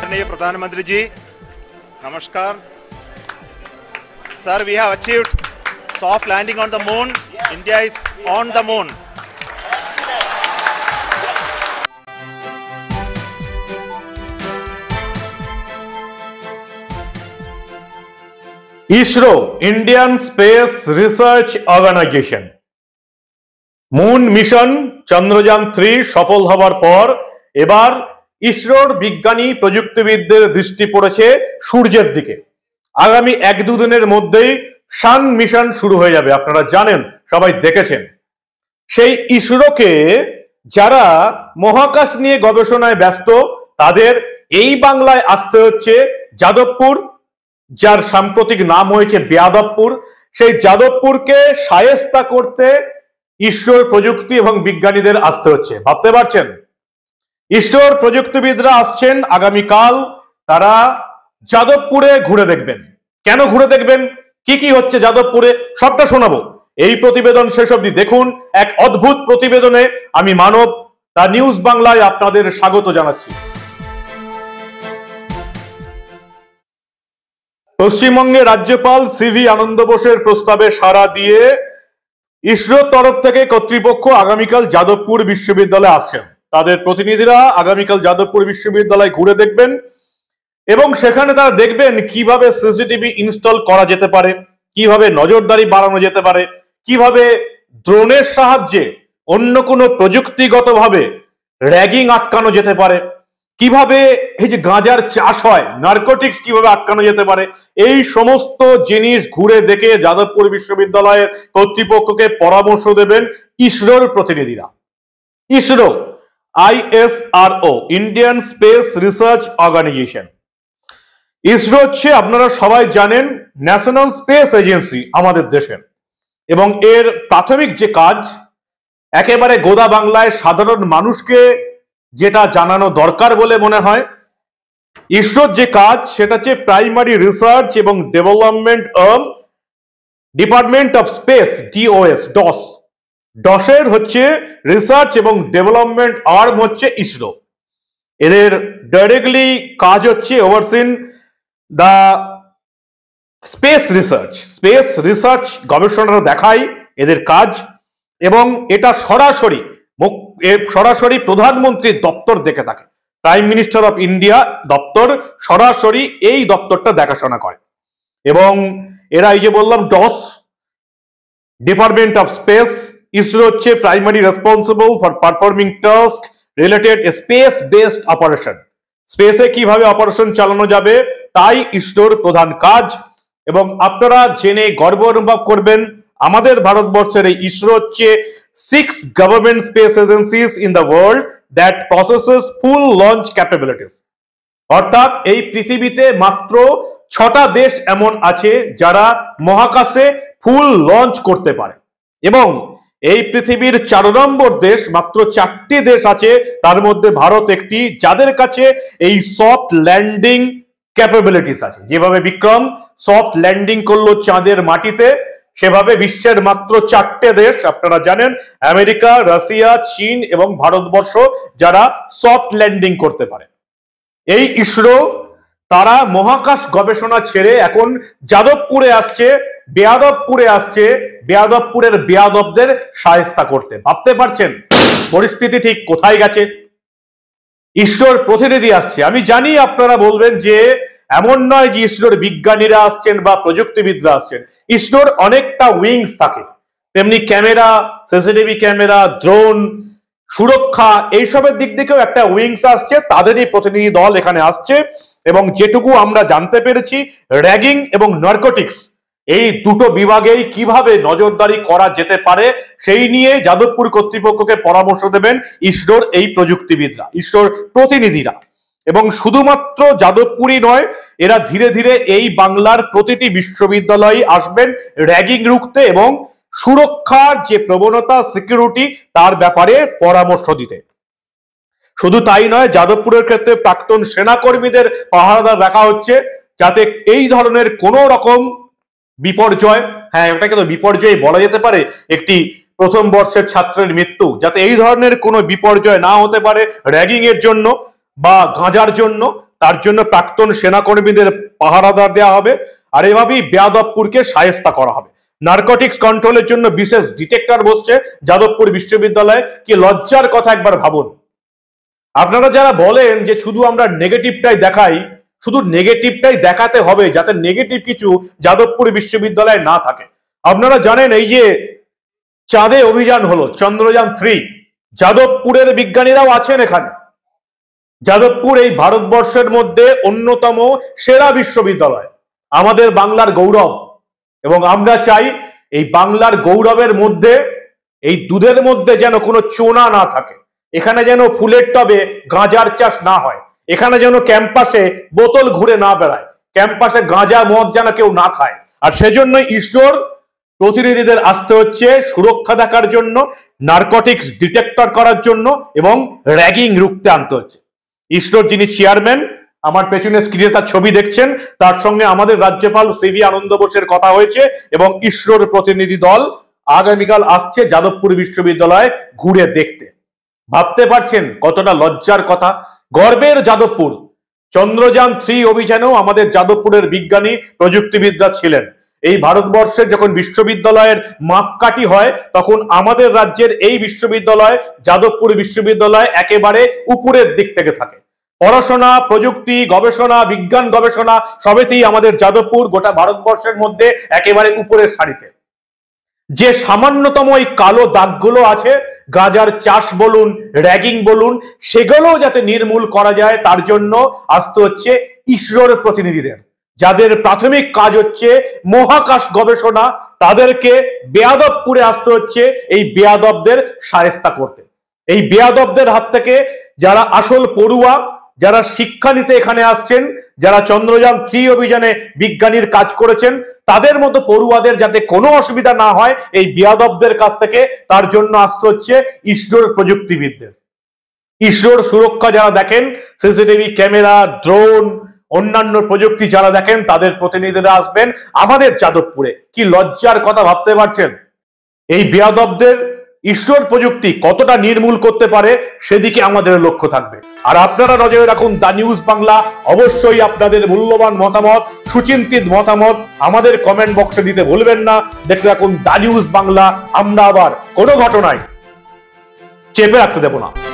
माननीय प्रधानमंत्री जी, नमस्कार sir. We have achieved soft landing on the moon. India is on the moon. ISRO, Indian Space Research Organization, moon mission Chandrayaan 3 সফল হবার পর এবার ইসরোর বিজ্ঞানী প্রযুক্তিবিদদের দৃষ্টি পড়েছে সূর্যের দিকে। আগামী 1-2 দিনের মধ্যেই সান মিশন শুরু হয়ে যাবে, আপনারা জানেন, সবাই দেখেছেন। সেই ইসরোকে যারা মহাকাশ নিয়ে গবেষণায় ব্যস্ত তাদের এই বাংলায় আসতে হচ্ছে যাদবপুর, যার সাম্প্রতিক নাম হয়েছে বেয়াদবপুর। সেই যাদবপুরকে শায়েস্তা করতে ইসরোর প্রযুক্তি এবং বিজ্ঞানীদের আসতে হচ্ছে। ভাবতে পারছেন, ইসরোর প্রযুক্তিবিদরা আসছেন আগামীকাল। তারা যাদবপুরে ঘুরে দেখবেন। কেন ঘুরে দেখবেন, কি কি হচ্ছে যাদবপুরে, সবটা শোনাবো। এই প্রতিবেদন শেষ অবধি দেখুন। এক অদ্ভুত প্রতিবেদনে আমি মানব, দা নিউজ বাংলায় আপনাদের স্বাগত জানাচ্ছি। পশ্চিমবঙ্গের রাজ্যপাল সিভি আনন্দ বোসের প্রস্তাবে সাড়া দিয়ে ইসরোর তরফ থেকে কর্তৃপক্ষ আগামীকাল যাদবপুর বিশ্ববিদ্যালয়ে আসছেন। তাদের প্রতিনিধিরা আগামীকাল যাদবপুর বিশ্ববিদ্যালয় ঘুরে দেখবেন এবং সেখানে তারা দেখবেন কিভাবে সিসিটিভি ইনস্টল করা যেতে পারে, কিভাবে নজরদারি বাড়ানো যেতে পারে, কিভাবে ড্রোনের সাহায্যে অন্য কোনো প্রযুক্তিগতভাবে র্যাগিং আটকানো যেতে পারে, কিভাবে এই যে গাঁজার চাষ হয়, নার্কোটিক্স কিভাবে আটকানো যেতে পারে। এই সমস্ত জিনিস ঘুরে দেখে যাদবপুর বিশ্ববিদ্যালয়ের কর্তৃপক্ষকে পরামর্শ দেবেন ইসরোর প্রতিনিধিরা। ISRO, ISRO, Indian space research organization. ISRO হচ্ছে, আপনারা সবাই জানেন, ন্যাশনাল স্পেস এজেন্সি আমাদের দেশের, এবং এর প্রাথমিক যে কাজ একেবারে গোদা বাংলায় সাধারণ মানুষকে যেটা জানানো দরকার বলে মনে হয়, ইসরোর যে কাজ সেটা হচ্ছে প্রাইমারি রিসার্চ এবং development department of space, DOS, ডসের হচ্ছে রিসার্চ এবং ডেভেলপমেন্ট আর্ম হচ্ছে ইসরো। এদের ডাইরেক্টলি কাজ হচ্ছে ওভারসিন দা স্পেস রিসার্চ গবেষণা দেখাই এদের কাজ, এবং এটা সরাসরি প্রধানমন্ত্রীর দপ্তর দেখে থাকে। প্রাইম মিনিস্টার অফ ইন্ডিয়া দপ্তর সরাসরি এই দপ্তরটা দেখাশোনা করে। এবং এরা, এই যে বললাম, DOS, department of space, ISRO হচ্ছে primary responsible for performing task related space based operation. স্পেসে কিভাবে অপারেশন চালানো যাবে তাই ইসরোর প্রধান কাজ। এবং আপনারা জেনে গর্ব অনুভব করবেন, আমাদের ভারতবর্ষের এই ইসরো হচ্ছে 6 government space agencies in the world that processes full launch capabilities. অর্থাৎ এই পৃথিবীতে মাত্র 6টা দেশ এমন আছে যারা মহাকাশে ফুল লঞ্চ করতে পারে, এবং এই পৃথিবীর 4 নম্বর দেশ, মাত্র 4টি দেশ আছে, তার মধ্যে ভারত একটি, যাদের কাছে এই সফট ল্যান্ডিং ক্যাপাবিলিটিস আছে। যেভাবে বিক্রম সফট ল্যান্ডিং করলো চাঁদের মাটিতে, সেভাবে বিশ্বের মাত্র 4টে দেশ, আপনারা জানেন, আমেরিকা, রাশিয়া, চীন এবং ভারতবর্ষ, যারা সফট ল্যান্ডিং করতে পারে। এই ইসরো তারা মহাকাশ গবেষণা ছেড়ে এখন যাদবপুরে আসছে, বেয়াদবপুরের বেয়াদবদের শায়েস্তা করতে। ভাবতে পারছেন পরিস্থিতি ঠিক কোথায় গেছে। ইসরোর প্রতিনিধি আসছে। আমি জানি আপনারা বলবেন যে এমন নয় যে ইসরোর বিজ্ঞানীরা আসছেন বা প্রযুক্তিবিদরা আসছেন। ইসরোর অনেকটা উইংস থাকে, তেমনি ক্যামেরা, সিসিটিভি ক্যামেরা, ড্রোন, সুরক্ষা, এইসবের দিক থেকেও একটা উইংস আসছে, তাদেরই প্রতিনিধি দল এখানে আসছে। এবং যেটুকু আমরা জানতে পেরেছি, র্যাগিং এবং নার্কোটিক্স এই দুটো বিভাগেই কিভাবে নজরদারি করা যেতে পারে সেই নিয়ে যাদবপুর কর্তৃপক্ষকে পরামর্শ দেবেন ইসরোর এই প্রযুক্তিবিদরা, ইসরোর প্রতিনিধিরা। এবং শুধুমাত্র যাদবপুরই নয়, এরা ধীরে ধীরে এই বাংলার প্রতিটি বিশ্ববিদ্যালয়ে আসবেন র্যাগিং রুখতে এবং সুরক্ষার যে প্রবণতা, সিকিউরিটি, তার ব্যাপারে পরামর্শ দিতে। শুধু তাই নয়, যাদবপুরের ক্ষেত্রে প্রাক্তন সেনাকর্মীদের পাহারাদার রাখা হচ্ছে, যাতে এই ধরনের কোন রকম বিপর্যয়, হ্যাঁ ওটাকে তো বিপর্যয় বলা যেতে পারে, একটি প্রথম বর্ষের ছাত্রের মৃত্যু, যাতে এই ধরনের কোনো বিপর্যয় না হতে পারে র্যাগিং এর জন্য বা গাঁজার জন্য, তার জন্য প্রাক্তন সেনাকর্মীদের পাহারাদার দেওয়া হবে, আর এভাবেই বেয়াদবপুরকে শায়েস্তা করা হবে। নার্কোটিক্স কন্ট্রোলের জন্য বিশেষ ডিটেক্টর বসছে যাদবপুর বিশ্ববিদ্যালয়ে। কি লজ্জার কথা, একবার ভাবুন। আপনারা যারা বলেন যে শুধু আমরা নেগেটিভটাই দেখাই, শুধু নেগেটিভটাই দেখাতে হবে যাতে নেগেটিভ কিছু যাদবপুর বিশ্ববিদ্যালয়ে না থাকে। আপনারা জানেন এই যে চাঁদে অভিযান হলো, চন্দ্রযান 3, যাদবপুরের বিজ্ঞানীরাও আছেন এখানে। যাদবপুর এই ভারতবর্ষের মধ্যে অন্যতম সেরা বিশ্ববিদ্যালয়, আমাদের বাংলার গৌরব। এবং আমরা চাই এই বাংলার গৌরবের মধ্যে, এই দুধের মধ্যে যেন কোনো চোনা না থাকে, এখানে যেন ফুলের টবে গাঁজার চাষ না হয়, এখানে যেন ক্যাম্পাসে বোতল ঘুরে না বেড়ায়, ক্যাম্পাসে গাঁজা মদ যেন কেউ না খায়। আর সেজন্যই ঈশ্বর প্রতিনিধিদের আসতে হচ্ছে সুরক্ষা দেখার জন্য, নার্কোটিক্স ডিটেক্টর করার জন্য এবং র্যাগিং রুখতে আনতে হচ্ছে। ইসরোর যিনি চেয়ারম্যান, আমার পেছনে স্ক্রিনে তার ছবি দেখছেন, তার সঙ্গে আমাদের রাজ্যপাল সিভি আনন্দ বোসের কথা হয়েছে এবং ইসরোর প্রতিনিধি দল আগামীকাল আসছে যাদবপুর বিশ্ববিদ্যালয়ে ঘুরে দেখতে। ভাবতে পারছেন কতটা লজ্জার কথা। গর্বের যাদবপুর। চন্দ্রযান 3 অভিযানেও আমাদের যাদবপুরের বিজ্ঞানী প্রযুক্তিবিদরা ছিলেন। এই ভারতবর্ষের যখন বিশ্ববিদ্যালয়ের মাপকাঠি হয় তখন আমাদের রাজ্যের এই বিশ্ববিদ্যালয়, যাদবপুর বিশ্ববিদ্যালয়, একেবারে উপরের দিক থেকে থাকে। পড়াশোনা, প্রযুক্তি, গবেষণা, বিজ্ঞান গবেষণা সবেতেই আমাদের যাদবপুর গোটা ভারতবর্ষের মধ্যে একেবারে উপরের সারিতে। যে সামান্যতম এই কালো দাগগুলো আছে, গাঁজার চাষ বলুন, র্যাগিং বলুন, সেগুলো যাতে নির্মূল করা যায় তার জন্য আসতে হচ্ছে ইসরোর প্রতিনিধিদের, যাদের প্রাথমিক কাজ হচ্ছে মহাকাশ গবেষণা। তাদেরকে বেয়াদবপুরে আসতে হচ্ছে এই বেয়াদবদের শায়েস্তা করতে। এই বেয়াদবদের হাত থেকে যারা আসল পড়ুয়া, যারা শিক্ষা নিতে এখানে আসছেন, যারা চন্দ্রযান 3 অভিযানে বিজ্ঞানীর কাজ করেছেন, তাদের মতো পড়ুয়াদের যাতে কোনো অসুবিধা না হয় এই বেয়াদবদের কাছ থেকে, তার জন্য আসতে হচ্ছে ইসরোর প্রযুক্তিবিদদের। ইসরোর সুরক্ষা যারা দেখেন, সিসিটিভি ক্যামেরা, ড্রোন, অন্যান্য প্রযুক্তি যারা দেখেন, তাদের প্রতিনিধিরা আসবেন আমাদের যাদবপুরে। কি লজ্জার কথা, ভাবতে পারছেন? এই বেয়াদবদের ইসরোর প্রযুক্তি কতটা নির্মূল করতে পারে সেদিকে আমাদের লক্ষ্য থাকবে। আর আপনারা নজরে রাখুন দা নিউজ বাংলা। অবশ্যই আপনাদের মূল্যবান মতামত, সুচিন্তিত মতামত আমাদের কমেন্ট বক্সে দিতে ভুলবেন না। দেখতে রাখুন দা নিউজ বাংলা। আমরা আবার কোনো ঘটনায় চেপে রাখতে দেব না।